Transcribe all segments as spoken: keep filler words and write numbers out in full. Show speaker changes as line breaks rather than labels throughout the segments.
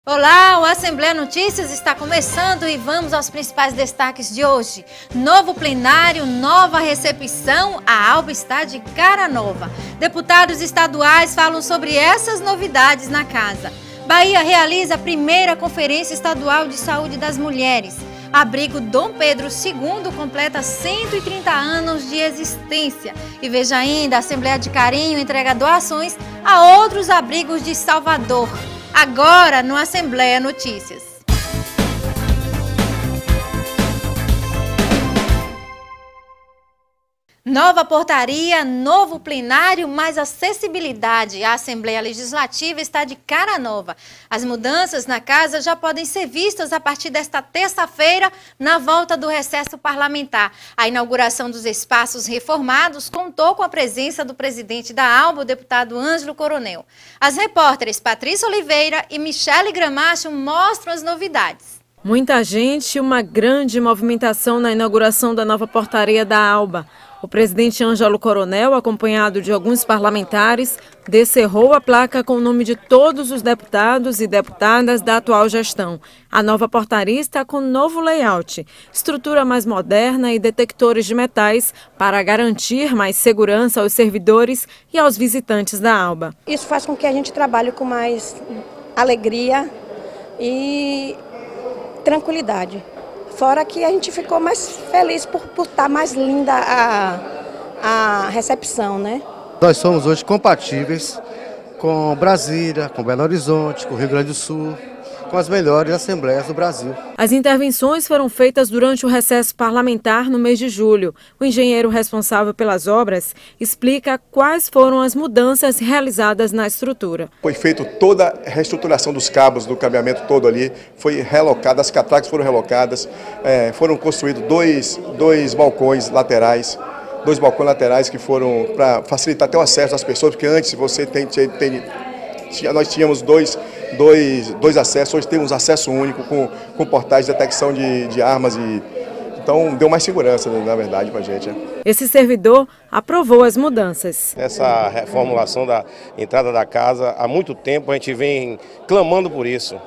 Olá, o Assembleia Notícias está começando e vamos aos principais destaques de hoje. Novo plenário, nova recepção, a Alba está de cara nova. Deputados estaduais falam sobre essas novidades na casa. Bahia realiza a primeira Conferência Estadual de Saúde das Mulheres. Abrigo Dom Pedro segundo completa cento e trinta anos de existência. E veja ainda, a Assembleia de Carinho entrega doações a outros abrigos de Salvador. Agora no Assembleia Notícias. Nova portaria, novo plenário, mais acessibilidade. A Assembleia Legislativa está de cara nova. As mudanças na casa já podem ser vistas a partir desta terça-feira, na volta do recesso parlamentar. A inauguração dos espaços reformados contou com a presença do presidente da Alba, o deputado Ângelo Coronel. As repórteres Patrícia Oliveira e Michele Gramacho mostram as novidades.
Muita gente e uma grande movimentação na inauguração da nova portaria da Alba. O presidente Ângelo Coronel, acompanhado de alguns parlamentares, descerrou a placa com o nome de todos os deputados e deputadas da atual gestão. A nova portaria está com novo layout, estrutura mais moderna e detectores de metais para garantir mais segurança aos servidores e aos visitantes da Alba.
Isso faz com que a gente trabalhe com mais alegria e tranquilidade. Fora que a gente ficou mais feliz por, por estar mais linda a, a recepção, né?
Nós somos hoje compatíveis com Brasília, com Belo Horizonte, com o Rio Grande do Sul, com as melhores assembleias do Brasil.
As intervenções foram feitas durante o recesso parlamentar no mês de julho. O engenheiro responsável pelas obras explica quais foram as mudanças realizadas na estrutura.
Foi feita toda a reestruturação dos cabos, do cabeamento todo ali, foi relocado, as catracas foram relocadas, é, foram construídos dois, dois balcões laterais, dois balcões laterais que foram para facilitar até o acesso das pessoas, porque antes você tem, tem, tem nós tínhamos dois, dois, dois acessos, hoje temos acesso único com, com portais de detecção de, de armas, e então deu mais segurança, na verdade, para a gente. Né?
Esse servidor aprovou as mudanças.
Essa reformulação da entrada da casa, há muito tempo a gente vem clamando por isso.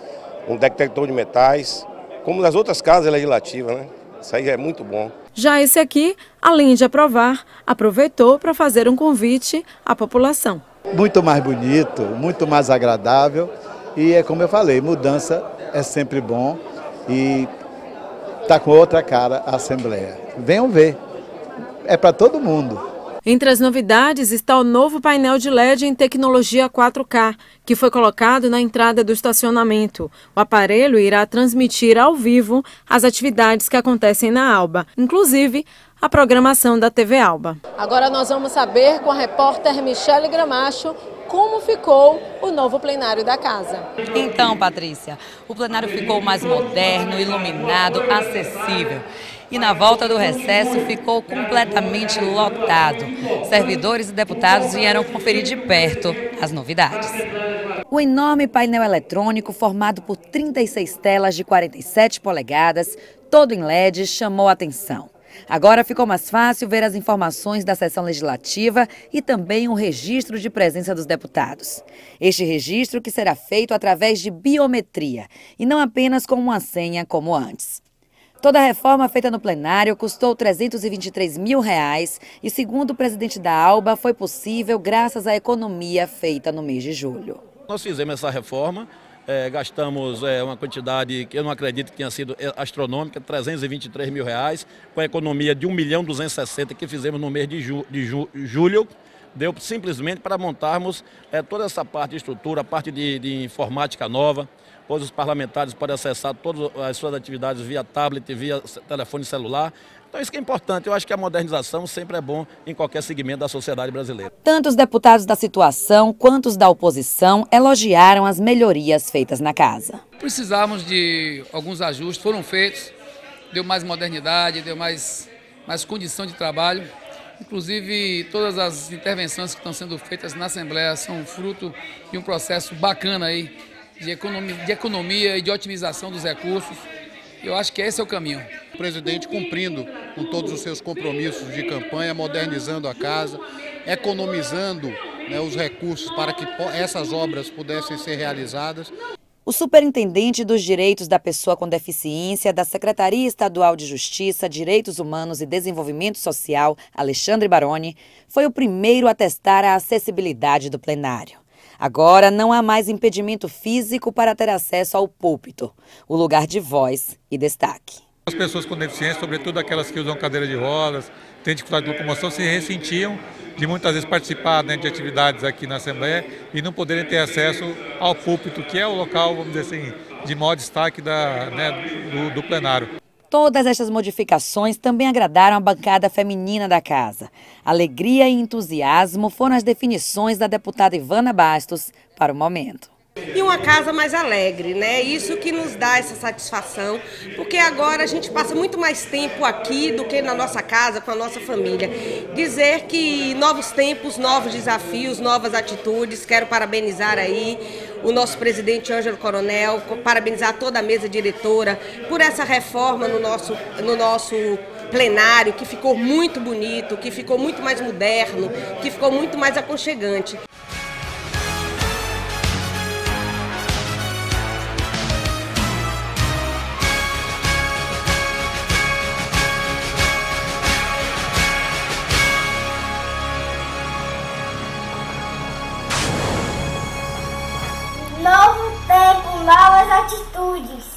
Um detector de metais, como nas outras casas legislativas, né? Isso aí é muito bom.
Já esse aqui, além de aprovar, aproveitou para fazer um convite à população.
Muito mais bonito, muito mais agradável e é como eu falei, mudança é sempre bom e está com outra cara a Assembleia. Venham ver, é para todo mundo.
Entre as novidades está o novo painel de L E D em tecnologia quatro K, que foi colocado na entrada do estacionamento. O aparelho irá transmitir ao vivo as atividades que acontecem na Alba, inclusive a programação da T V Alba.
Agora nós vamos saber com a repórter Michele Gramacho como ficou o novo plenário da casa.
Então, Patrícia, o plenário ficou mais moderno, iluminado, acessível. E na volta do recesso ficou completamente lotado. Servidores e deputados vieram conferir de perto as novidades.
O enorme painel eletrônico, formado por trinta e seis telas de quarenta e sete polegadas, todo em L E D, chamou a atenção. Agora ficou mais fácil ver as informações da sessão legislativa e também o registro de presença dos deputados. Este registro que será feito através de biometria e não apenas com uma senha como antes. Toda a reforma feita no plenário custou trezentos e vinte e três mil reais e, segundo o presidente da Alba, foi possível graças à economia feita no mês de julho.
Nós fizemos essa reforma, é, gastamos é, uma quantidade que eu não acredito que tenha sido astronômica, trezentos e vinte e três mil reais, com a economia de um milhão duzentos e sessenta que fizemos no mês de, ju, de ju, julho. Deu simplesmente para montarmos é, toda essa parte de estrutura, a parte de, de informática nova. Hoje os parlamentares podem acessar todas as suas atividades via tablet, via telefone celular. Então isso que é importante. Eu acho que a modernização sempre é bom em qualquer segmento da sociedade brasileira.
Tanto os deputados da situação quanto os da oposição elogiaram as melhorias feitas na casa.
Precisávamos de alguns ajustes, foram feitos, deu mais modernidade, deu mais, mais condição de trabalho. Inclusive, todas as intervenções que estão sendo feitas na Assembleia são fruto de um processo bacana aí, de economia, de economia e de otimização dos recursos. Eu acho que esse é o caminho.
O presidente cumprindo com todos os seus compromissos de campanha, modernizando a casa, economizando, né, os recursos para que essas obras pudessem ser realizadas.
O superintendente dos Direitos da Pessoa com Deficiência da Secretaria Estadual de Justiça, Direitos Humanos e Desenvolvimento Social, Alexandre Baroni, foi o primeiro a testar a acessibilidade do plenário. Agora não há mais impedimento físico para ter acesso ao púlpito, o lugar de voz e destaque.
As pessoas com deficiência, sobretudo aquelas que usam cadeira de rodas, têm dificuldade de locomoção, se ressentiam de muitas vezes participar, né, de atividades aqui na Assembleia e não poderem ter acesso ao púlpito, que é o local, vamos dizer assim, de maior destaque da, né, do, do plenário.
Todas estas modificações também agradaram a bancada feminina da casa. Alegria e entusiasmo foram as definições da deputada Ivana Bastos para o momento.
E uma casa mais alegre, né? Isso que nos dá essa satisfação, porque agora a gente passa muito mais tempo aqui do que na nossa casa, com a nossa família. Dizer que novos tempos, novos desafios, novas atitudes. Quero parabenizar aí o nosso presidente Ângelo Coronel, parabenizar toda a mesa diretora por essa reforma no nosso, no nosso plenário, que ficou muito bonito, que ficou muito mais moderno, que ficou muito mais aconchegante.
Novo tempo, novas atitudes.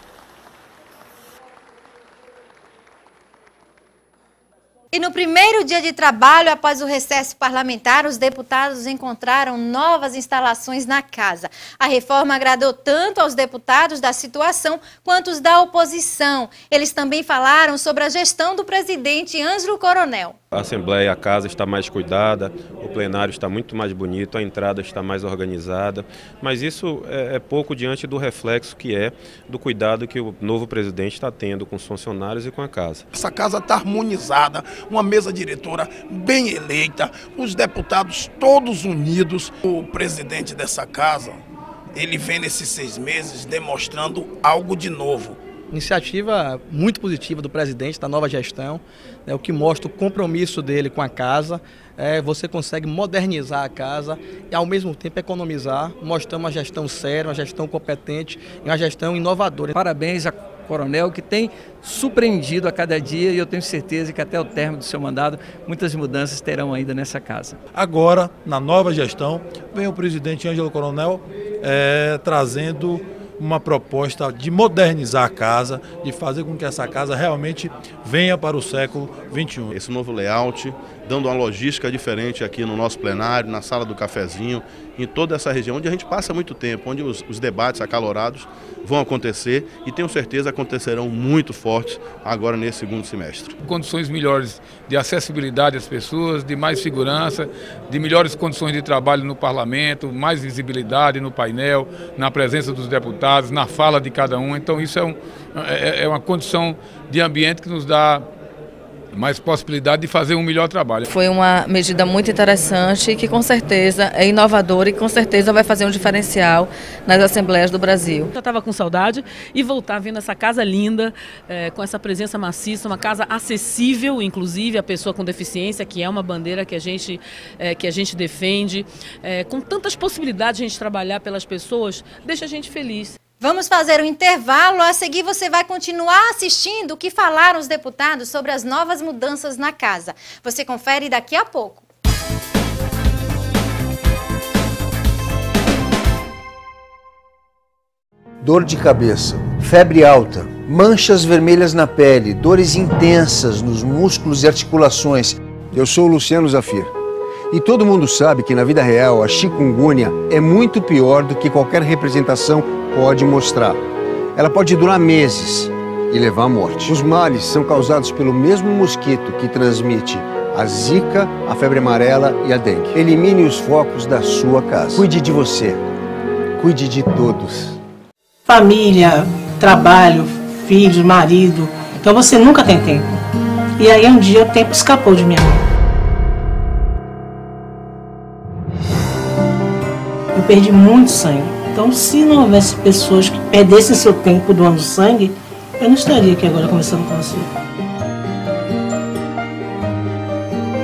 E no primeiro dia de trabalho, após o recesso parlamentar, os deputados encontraram novas instalações na casa. A reforma agradou tanto aos deputados da situação quanto os da oposição. Eles também falaram sobre a gestão do presidente Ângelo Coronel.
A Assembleia, a casa está mais cuidada, o plenário está muito mais bonito, a entrada está mais organizada, mas isso é, é pouco diante do reflexo que é do cuidado que o novo presidente está tendo com os funcionários e com a casa.
Essa casa está harmonizada, uma mesa diretora bem eleita, os deputados todos unidos. O presidente dessa casa, ele vem nesses seis meses demonstrando algo de novo.
Iniciativa muito positiva do presidente, da nova gestão, né, o que mostra o compromisso dele com a casa. É, você consegue modernizar a casa e ao mesmo tempo economizar, mostrando uma gestão séria, uma gestão competente e uma gestão inovadora.
Parabéns a Coronel, que tem surpreendido a cada dia, e eu tenho certeza que até o término do seu mandato muitas mudanças terão ainda nessa casa.
Agora, na nova gestão, vem o presidente Ângelo Coronel é, trazendo uma proposta de modernizar a casa, de fazer com que essa casa realmente venha para o século vinte e um.
Esse novo layout, dando uma logística diferente aqui no nosso plenário, na sala do cafezinho, em toda essa região, onde a gente passa muito tempo, onde os, os debates acalorados vão acontecer e tenho certeza acontecerão muito fortes agora nesse segundo semestre.
Condições melhores de acessibilidade às pessoas, de mais segurança, de melhores condições de trabalho no parlamento, mais visibilidade no painel, na presença dos deputados, na fala de cada um. Então isso é, um, é, é uma condição de ambiente que nos dá mais possibilidade de fazer um melhor trabalho.
Foi uma medida muito interessante que com certeza é inovadora e com certeza vai fazer um diferencial nas assembleias do Brasil.
Eu estava com saudade e voltar vendo essa casa linda, é, com essa presença maciça, uma casa acessível, inclusive à pessoa com deficiência, que é uma bandeira que a gente, é, que a gente defende, é, com tantas possibilidades de a gente trabalhar pelas pessoas, deixa a gente feliz.
Vamos fazer um intervalo, a seguir você vai continuar assistindo o que falaram os deputados sobre as novas mudanças na casa. Você confere daqui a pouco.
Dor de cabeça, febre alta, manchas vermelhas na pele, dores intensas nos músculos e articulações.
Eu sou o Luciano Zafir. E todo mundo sabe que na vida real a chikungunya é muito pior do que qualquer representação pode mostrar. Ela pode durar meses e levar à morte. Os males são causados pelo mesmo mosquito que transmite a zika, a febre amarela e a dengue. Elimine os focos da sua casa. Cuide de você. Cuide de todos.
Família, trabalho, filhos, marido. Então você nunca tem tempo. E aí um dia o tempo escapou de minha mão. Eu perdi muito sangue. Então, se não houvesse pessoas que perdessem seu tempo doando sangue, eu não estaria aqui agora conversando com você.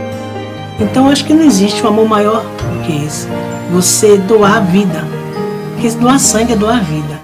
Então, acho que não existe um amor maior do que esse. Você doar a vida Porque doar sangue é doar vida.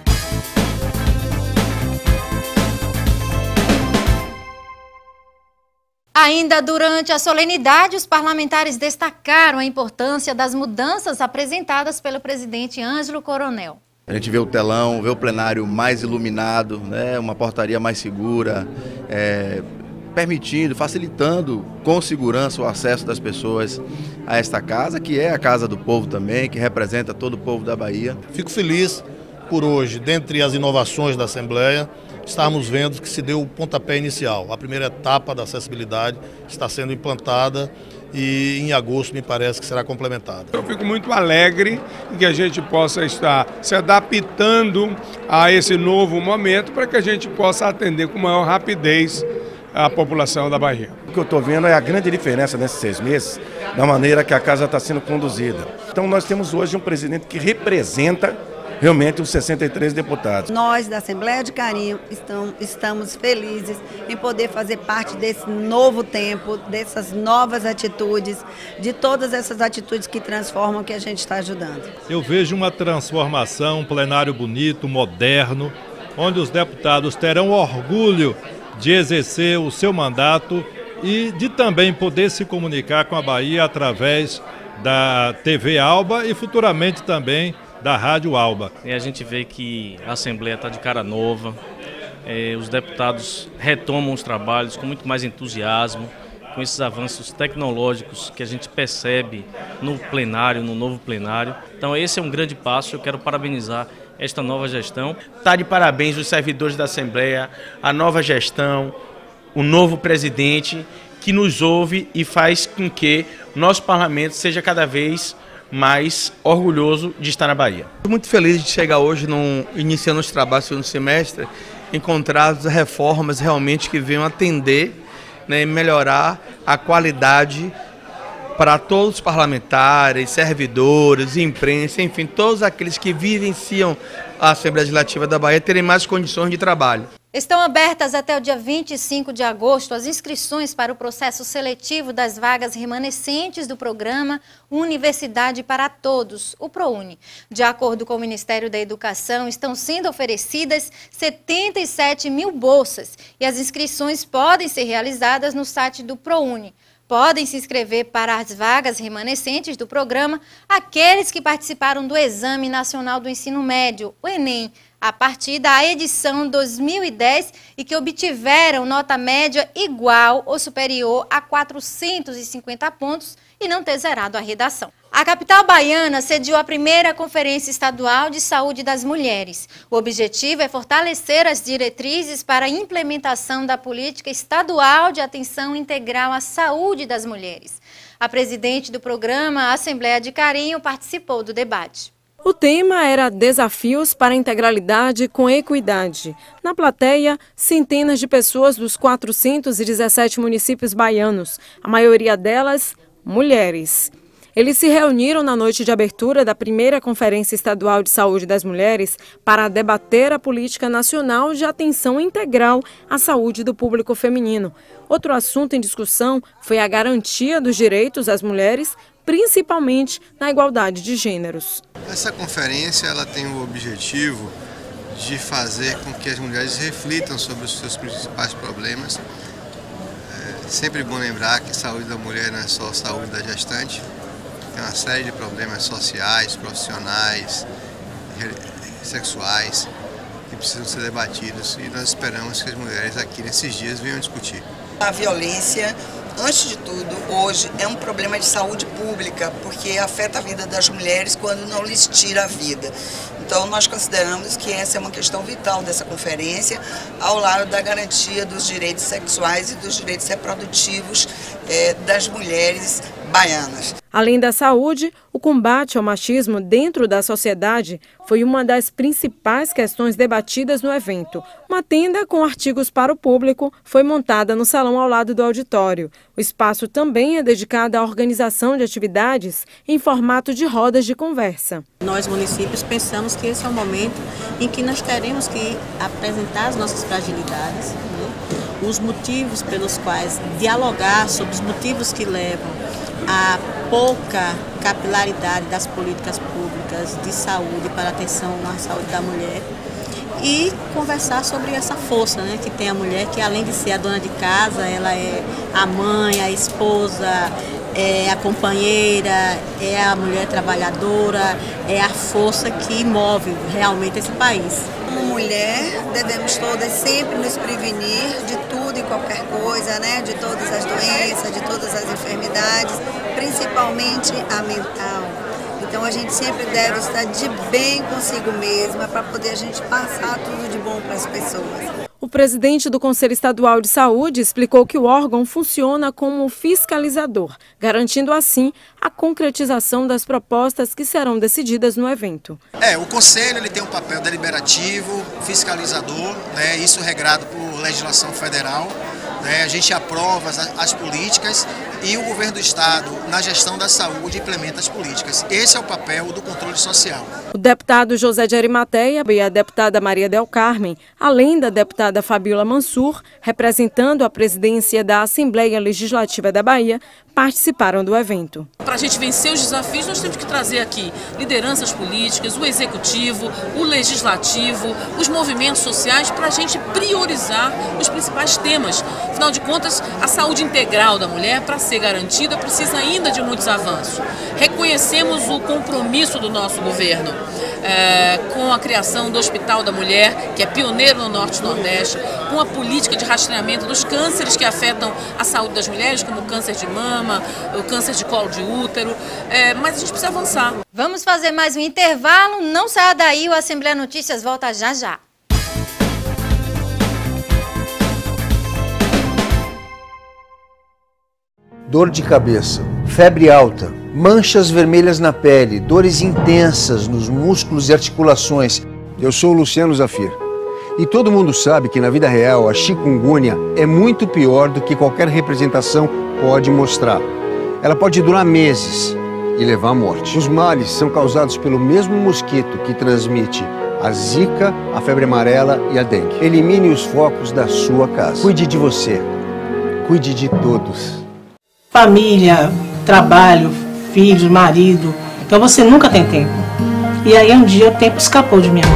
Ainda durante a solenidade, os parlamentares destacaram a importância das mudanças apresentadas pelo presidente Ângelo Coronel.
A gente vê o telão, vê o plenário mais iluminado, né, uma portaria mais segura, é, permitindo, facilitando com segurança o acesso das pessoas a esta casa, que é a casa do povo também, que representa todo o povo da Bahia.
Fico feliz por hoje, dentre as inovações da Assembleia, estarmos vendo que se deu o pontapé inicial. A primeira etapa da acessibilidade está sendo implantada e em agosto me parece que será complementada.
Eu fico muito alegre em que a gente possa estar se adaptando a esse novo momento para que a gente possa atender com maior rapidez a população da Bahia.
O que eu estou vendo é a grande diferença nesses seis meses da maneira que a casa está sendo conduzida. Então nós temos hoje um presidente que representa realmente os sessenta e três deputados.
Nós da Assembleia de Carinho estamos, estamos felizes em poder fazer parte desse novo tempo, dessas novas atitudes, de todas essas atitudes que transformam, que a gente está ajudando.
Eu vejo uma transformação, um plenário bonito, moderno, onde os deputados terão orgulho de exercer o seu mandato e de também poder se comunicar com a Bahia através da T V Alba e futuramente também da Rádio Alba.
E a gente vê que a Assembleia está de cara nova, eh, os deputados retomam os trabalhos com muito mais entusiasmo, com esses avanços tecnológicos que a gente percebe no plenário, no novo plenário. Então esse é um grande passo, eu quero parabenizar esta nova gestão.
Está de parabéns os servidores da Assembleia, a nova gestão, o novo presidente que nos ouve e faz com que o nosso parlamento seja cada vez mais orgulhoso de estar na Bahia.
Estou muito feliz de chegar hoje, num, iniciando os trabalhos do segundo semestre, encontrar as reformas realmente que venham atender, né, e melhorar a qualidade para todos os parlamentares, servidores, imprensa, enfim, todos aqueles que vivenciam a Assembleia Legislativa da Bahia terem mais condições de trabalho.
Estão abertas até o dia vinte e cinco de agosto as inscrições para o processo seletivo das vagas remanescentes do programa Universidade para Todos, o ProUni. De acordo com o Ministério da Educação, estão sendo oferecidas setenta e sete mil bolsas e as inscrições podem ser realizadas no site do ProUni. Podem se inscrever para as vagas remanescentes do programa aqueles que participaram do Exame Nacional do Ensino Médio, o Enem, a partir da edição dois mil e dez e que obtiveram nota média igual ou superior a quatrocentos e cinquenta pontos e não ter zerado a redação. A capital baiana sediou a primeira Conferência Estadual de Saúde das Mulheres. O objetivo é fortalecer as diretrizes para a implementação da política estadual de atenção integral à saúde das mulheres. A presidente do programa, a Assembleia de Carinho, participou do debate.
O tema era Desafios para a Integralidade com Equidade. Na plateia, centenas de pessoas dos quatrocentos e dezessete municípios baianos, a maioria delas, mulheres. Eles se reuniram na noite de abertura da primeira Conferência Estadual de Saúde das Mulheres para debater a política nacional de atenção integral à saúde do público feminino. Outro assunto em discussão foi a garantia dos direitos das mulheres, principalmente na igualdade de gêneros.
Essa conferência ela tem o objetivo de fazer com que as mulheres reflitam sobre os seus principais problemas. É sempre bom lembrar que saúde da mulher não é só a saúde da gestante, tem uma série de problemas sociais, profissionais, sexuais que precisam ser debatidos e nós esperamos que as mulheres aqui nesses dias venham discutir.
A violência, antes de tudo, hoje é um problema de saúde pública, porque afeta a vida das mulheres quando não lhes tira a vida. Então nós consideramos que essa é uma questão vital dessa conferência, ao lado da garantia dos direitos sexuais e dos direitos reprodutivos eh, das mulheres baianas.
Além da saúde, o combate ao machismo dentro da sociedade foi uma das principais questões debatidas no evento. Uma tenda com artigos para o público foi montada no salão ao lado do auditório. O espaço também é dedicado à organização de atividades em formato de rodas de conversa.
Nós, municípios, pensamos que esse é o momento em que nós teremos que apresentar as nossas fragilidades, né? Os motivos pelos quais dialogar sobre os motivos que levam a pouca capilaridade das políticas públicas de saúde para atenção à saúde da mulher e conversar sobre essa força, né, que tem a mulher, que além de ser a dona de casa, ela é a mãe, a esposa, é a companheira, é a mulher trabalhadora, é a força que move realmente esse país.
Como mulher, devemos todas sempre nos prevenir de tudo e qualquer coisa, né? De todas as doenças, de todas as enfermidades, principalmente a mental. Então a gente sempre deve estar de bem consigo mesma para poder a gente passar tudo de bom para as pessoas.
O presidente do Conselho Estadual de Saúde explicou que o órgão funciona como fiscalizador, garantindo assim a concretização das propostas que serão decididas no evento.
É, o Conselho ele tem um papel deliberativo, fiscalizador, né, isso regrado por legislação federal. Né, a gente aprova as, as políticas e o governo do estado, na gestão da saúde, implementa as políticas. Esse é o papel do controle social.
O deputado José de Arimateia e a deputada Maria del Carmen, além da deputada Fabiola Mansur, representando a presidência da Assembleia Legislativa da Bahia, participaram do evento.
Para a gente vencer os desafios, nós temos que trazer aqui lideranças políticas, o executivo, o legislativo, os movimentos sociais, para a gente priorizar os principais temas. Afinal de contas, a saúde integral da mulher, para ser garantida, precisa ainda de muitos avanços. Reconhecemos o compromisso do nosso governo é, com a criação do Hospital da Mulher, que é pioneiro no Norte e Nordeste, com a política de rastreamento dos cânceres que afetam a saúde das mulheres, como o câncer de mama, o câncer de colo de útero, é, mas a gente precisa avançar.
Vamos fazer mais um intervalo, não saia daí, o Assembleia Notícias volta já já.
Dor de cabeça, febre alta, manchas vermelhas na pele, dores intensas nos músculos e articulações.
Eu sou o Luciano Zafir. E todo mundo sabe que na vida real a chikungunya é muito pior do que qualquer representação pode mostrar. Ela pode durar meses e levar à morte. Os males são causados pelo mesmo mosquito que transmite a zika, a febre amarela e a dengue. Elimine os focos da sua casa. Cuide de você. Cuide de todos.
Família, trabalho, filhos, marido. Então você nunca tem tempo. E aí um dia o tempo escapou de minha mão.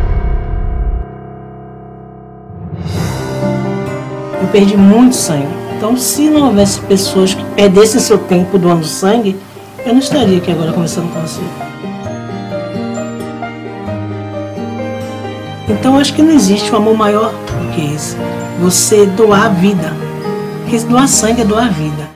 Eu perdi muito sangue. Então se não houvesse pessoas que perdessem seu tempo doando sangue, eu não estaria aqui agora conversando com você. Então acho que não existe um amor maior do que esse. Você doar a vida. Porque doar sangue é doar a vida.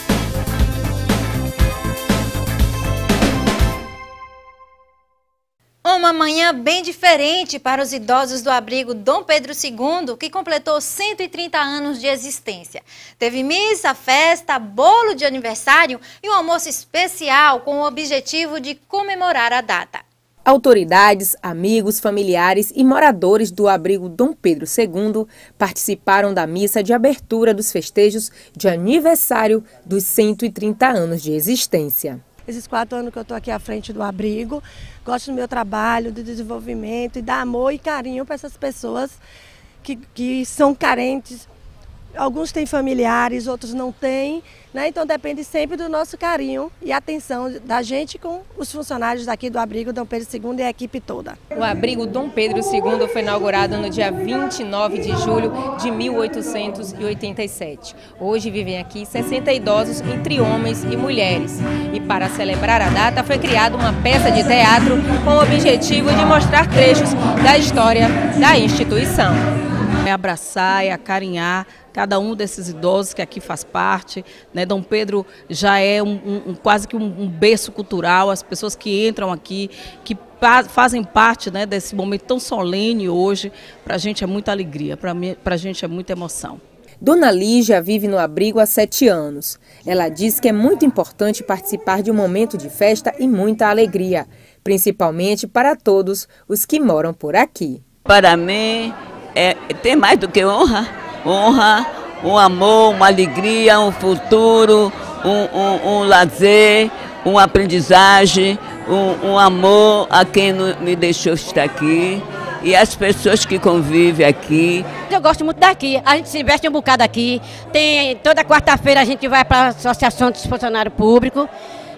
Uma manhã bem diferente para os idosos do abrigo Dom Pedro segundo, que completou cento e trinta anos de existência. Teve missa, festa, bolo de aniversário e um almoço especial com o objetivo de comemorar a data.
Autoridades, amigos, familiares e moradores do abrigo Dom Pedro segundo participaram da missa de abertura dos festejos de aniversário dos cento e trinta anos de existência.
Esses quatro anos que eu estou aqui à frente do abrigo, gosto do meu trabalho, do desenvolvimento e dar amor e carinho para essas pessoas que, que são carentes. Alguns têm familiares, outros não têm, né? Então depende sempre do nosso carinho e atenção da gente com os funcionários daqui do abrigo Dom Pedro segundo e a equipe toda.
O abrigo Dom Pedro segundo foi inaugurado no dia vinte e nove de julho de mil oitocentos e oitenta e sete. Hoje vivem aqui sessenta idosos entre homens e mulheres. E para celebrar a data foi criada uma peça de teatro com o objetivo de mostrar trechos da história da instituição.
É abraçar, é acarinhar cada um desses idosos que aqui faz parte, né? Dom Pedro já é um, um, quase que um, um berço cultural, as pessoas que entram aqui, que pa fazem parte, né, desse momento tão solene hoje, para a gente é muita alegria, para a gente é muita emoção.
Dona Lígia vive no abrigo há sete anos. Ela diz que é muito importante participar de um momento de festa e muita alegria, principalmente para todos os que moram por aqui.
Para mim, É, tem mais do que honra, honra, um amor, uma alegria, um futuro, um, um, um lazer, uma aprendizagem, um, um amor a quem me deixou estar aqui e as pessoas que convivem aqui.
Eu gosto muito daqui, a gente se investe um bocado aqui, tem, toda quarta-feira a gente vai para a Associação dos Funcionários Públicos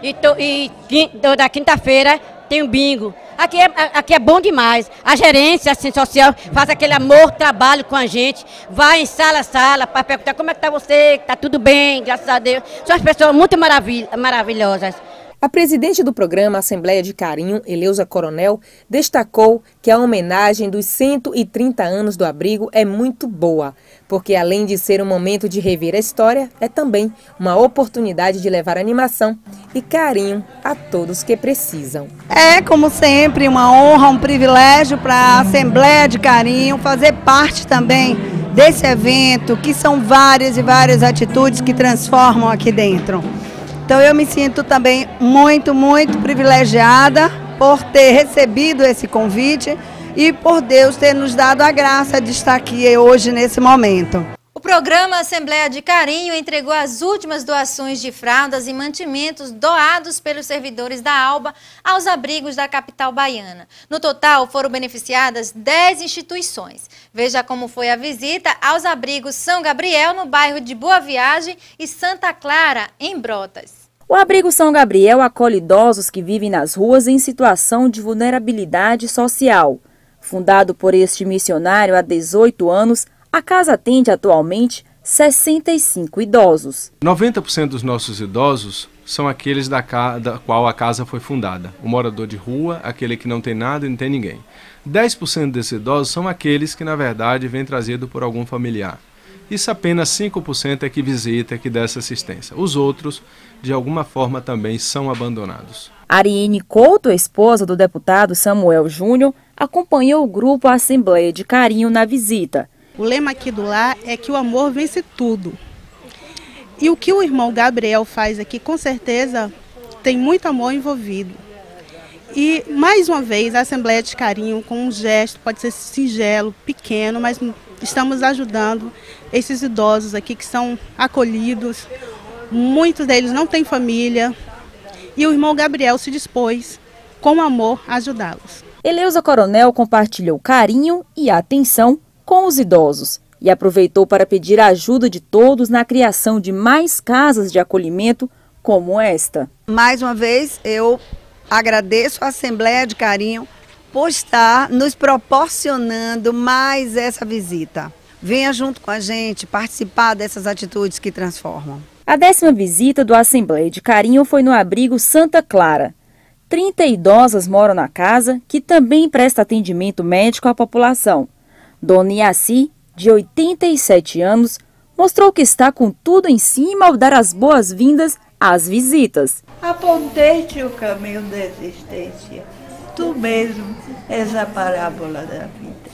e, to, e toda quinta-feira tem um bingo. Aqui é, aqui é bom demais. A gerência assim, social faz aquele amor, trabalho com a gente. Vai em sala a sala para perguntar como é que está você, está tudo bem, graças a Deus. São as pessoas muito maravil maravilhosas.
A presidente do programa Assembleia de Carinho, Eleusa Coronel, destacou que a homenagem dos cento e trinta anos do abrigo é muito boa, porque além de ser um momento de rever a história, é também uma oportunidade de levar animação e carinho a todos que precisam.
É, como sempre, uma honra, um privilégio para a Assembleia de Carinho fazer parte também desse evento, que são várias e várias atitudes que transformam aqui dentro. Então eu me sinto também muito, muito privilegiada por ter recebido esse convite e por Deus ter nos dado a graça de estar aqui hoje nesse momento.
O programa Assembleia de Carinho entregou as últimas doações de fraldas e mantimentos doados pelos servidores da ALBA aos abrigos da capital baiana. No total, foram beneficiadas dez instituições. Veja como foi a visita aos abrigos São Gabriel, no bairro de Boa Viagem, e Santa Clara, em Brotas.
O abrigo São Gabriel acolhe idosos que vivem nas ruas em situação de vulnerabilidade social. Fundado por este missionário há dezoito anos, a casa atende atualmente sessenta e cinco idosos.
noventa por cento dos nossos idosos são aqueles da, da qual a casa foi fundada. O morador de rua, aquele que não tem nada e não tem ninguém. dez por cento desses idosos são aqueles que, na verdade, vêm trazido por algum familiar. Isso apenas cinco por cento é que visita, que dá essa assistência. Os outros, de alguma forma, também são abandonados.
Ariene Couto, esposa do deputado Samuel Júnior, acompanhou o grupo Assembleia de Carinho na visita.
O lema aqui do lar é que o amor vence tudo. E o que o irmão Gabriel faz aqui, com certeza, tem muito amor envolvido. E, mais uma vez, a Assembleia de Carinho, com um gesto, pode ser singelo, pequeno, mas estamos ajudando esses idosos aqui que são acolhidos. Muitos deles não têm família. E o irmão Gabriel se dispôs, com amor, a ajudá-los.
Eleusa Coronel compartilhou carinho e atenção com os idosos e aproveitou para pedir a ajuda de todos na criação de mais casas de acolhimento como esta.
Mais uma vez, eu agradeço a Assembleia de Carinho por estar nos proporcionando mais essa visita. Venha junto com a gente participar dessas atitudes que transformam.
A décima visita do Assembleia de Carinho foi no abrigo Santa Clara. trinta idosas moram na casa, que também presta atendimento médico à população. Dona Iaci, de oitenta e sete anos, mostrou que está com tudo em cima ao dar as boas-vindas às visitas.
Apontei-te o caminho da existência. Tu mesmo és a parábola da vida.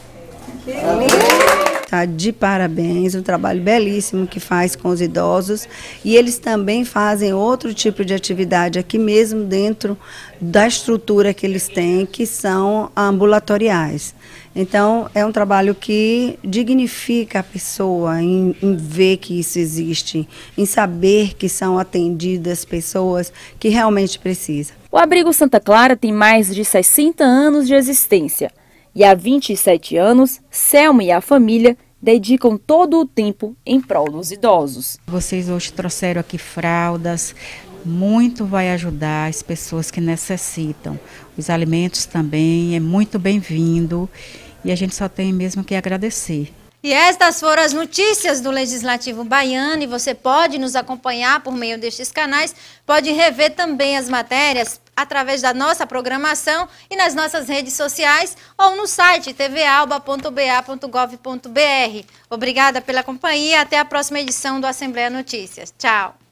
Tá de parabéns, um trabalho belíssimo que faz com os idosos, e eles também fazem outro tipo de atividade aqui mesmo dentro da estrutura que eles têm, que são ambulatoriais. Então é um trabalho que dignifica a pessoa em, em ver que isso existe, em saber que são atendidas pessoas que realmente precisam.
O abrigo Santa Clara tem mais de sessenta anos de existência. E há vinte e sete anos, Selma e a família dedicam todo o tempo em prol dos idosos.
Vocês hoje trouxeram aqui fraldas, muito vai ajudar as pessoas que necessitam. Os alimentos também é muito bem-vindo e a gente só tem mesmo que agradecer.
E estas foram as notícias do Legislativo Baiano, e você pode nos acompanhar por meio destes canais, pode rever também as matérias através da nossa programação e nas nossas redes sociais ou no site t v alba ponto b a ponto gov ponto b r. Obrigada pela companhia, até a próxima edição do Assembleia Notícias. Tchau!